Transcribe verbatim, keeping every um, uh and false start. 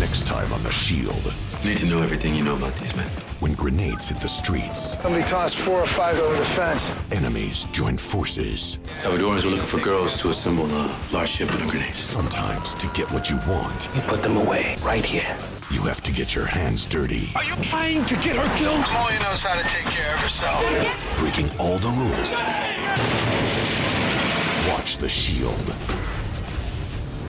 Next time on The Shield. You need to know everything you know about these men. When grenades hit the streets. Somebody tossed four or five over the fence. Enemies join forces. Salvadorans were looking for girls to assemble a large shipment of grenades. Sometimes to get what you want, You put them away, right here. you have to get your hands dirty. Are you trying to get her killed? Molly knows how to take care of herself. Breaking all the rules. Watch The Shield.